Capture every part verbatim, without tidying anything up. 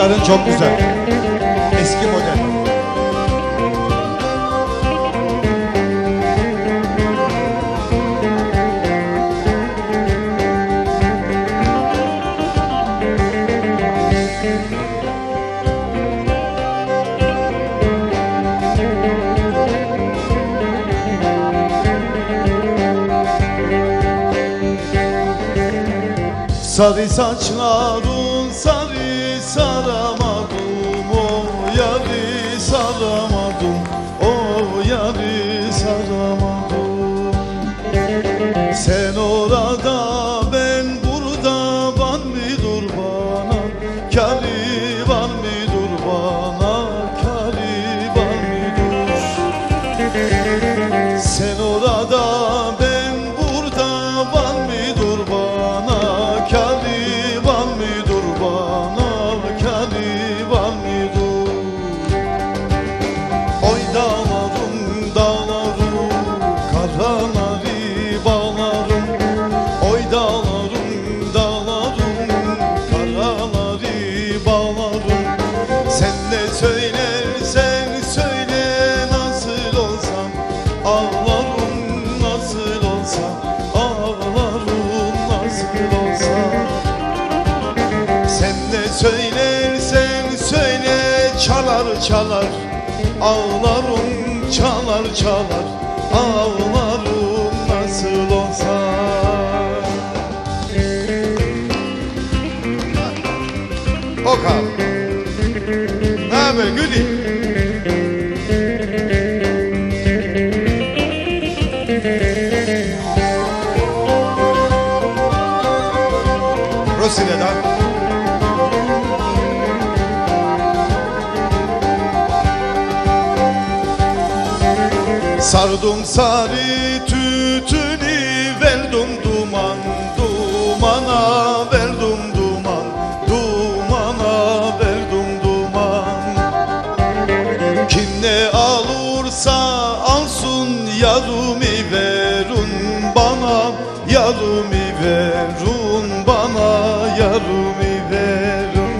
Gitarın çok güzel. Eski model. Sarı saçların sarı saramadım, o yarı saramadım, o yarı saramadım. Sen orada ben burada, var mıdır bana kârı, var mıdır bana kârı, var mıdır? Sen orada ben burada, var mıdır bana kârı, var mıdır bana kârı, var mıdır? Oy dağlarım dağlarım, karaları bağlarım. Oy dağlarım dağlarım, karaları bağlarım. Sen de söylersen söyle, nasıl olsam ağlarım, nasıl olsam ağlarım, nasıl olsam. Sen de söylersen söyle, çalar çalar ağlarım, çalar çalar ağlarım, nasıl olsa. Okan, ne haber Gülü? Rosine'den sardım sarı tütünü, verdim duman dumana, verdim duman dumana, verdim duman. Kim ne alırsa alsın, yarımı verin bana, yarımı verin bana, yarımı verin.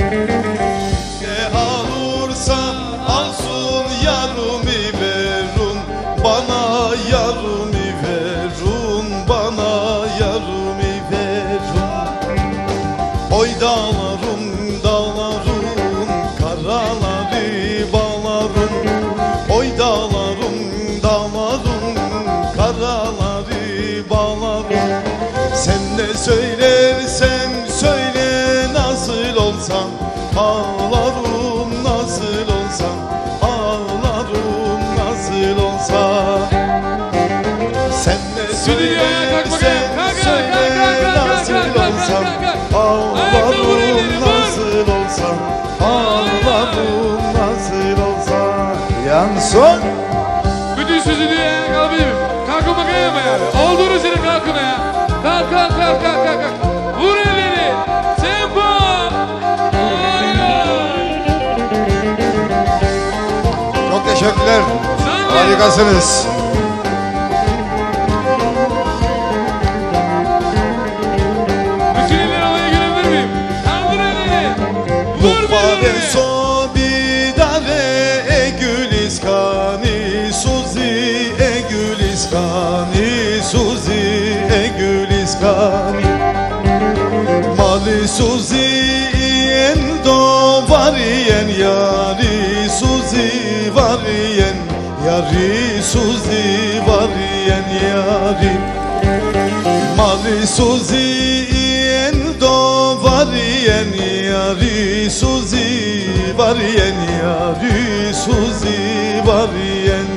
Ne alırsa alsın, yarımı verin bana, yarımı verin bana, yarımı verin. Oy dağlarım dağlarım, karaları bağlarım. Oy dağlarım dağlarım, karaları bağlarım. Sen de söylersen söyle, nasıl olsam ağlarım, nasıl olsam ağlarım, nasıl olsam. Sen de söylersen söyle, nasıl olsam ağlarım, nasıl olsam ağlarım, nasıl olsam. Yansın. Bütün sözü diye kalbim. Kalkın bakayım ya. Olduğunu senin kalkın ya. Kalk kalk kalk kalk kalk. kalk. Vur elleri. Tempo. Ay ay. Çok teşekkürler. Harikasınız. Bütün elleri havaya görebilir miyim? Kaldır elleri. Vur Lubbade elleri. so bidare e güliskani suzi, e güliskani suzi, e güliskani. Mali suzi endo variyen yari suzi, variyen yari suzi, variyen yari. Mali suzi endo variyen yari suzi, variyen yari suzi, variyen.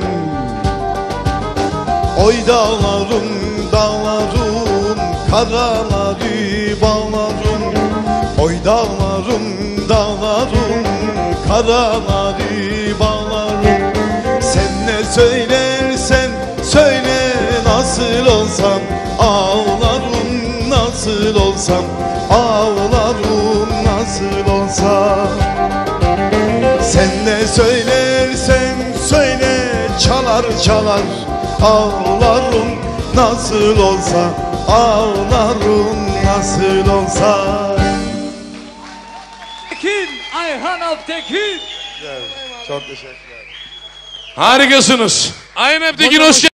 Oy dağlarım dağlarım, karaları bağlarım. Oy dağlarım dağlarım, karaları bağlarım. Sen ne söylersen söyle, nasıl olsam ağlarım, nasıl olsam ağlarım, nasıl olsam. Sen ne söylersen söyle, çalar çalar ağlarım, nasıl olsa ağlarım, nasıl olsa. Ekin Ayhan Alptekin. Çok teşekkürler. Harikasınız. Ayhan Alptekin hoş geldin.